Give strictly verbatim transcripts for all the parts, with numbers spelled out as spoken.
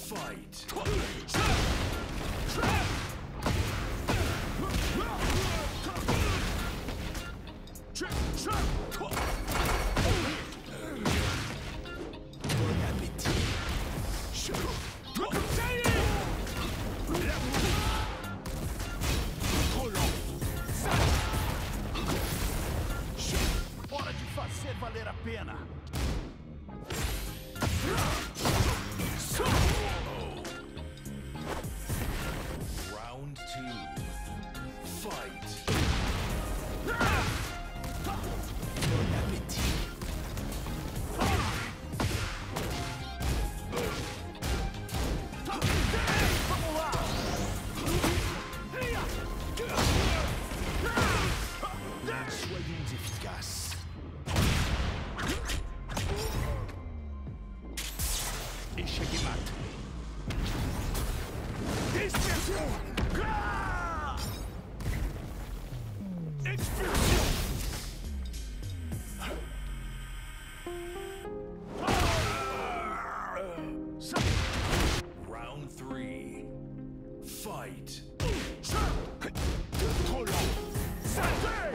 Fight. Bon appétit. Hora de fazer valer a pena. Round two. Fight. Bon appétit. Vamos lá. Soyons efficaces. Échec et mat. Dispersion. Ah! Expulsion. Round three. Fight. Trop lent. Santé.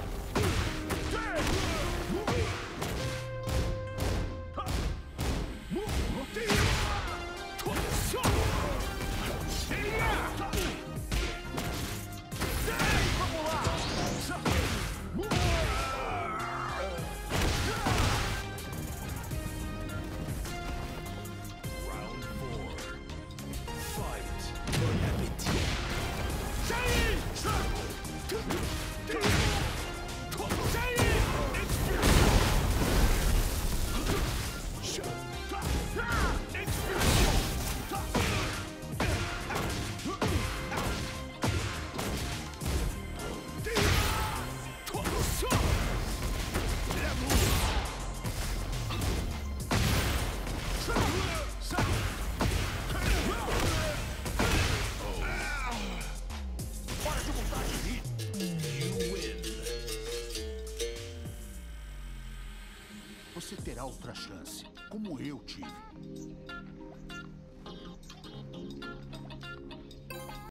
Round four. Fight. Bon appétit. Você terá outra chance, como eu tive.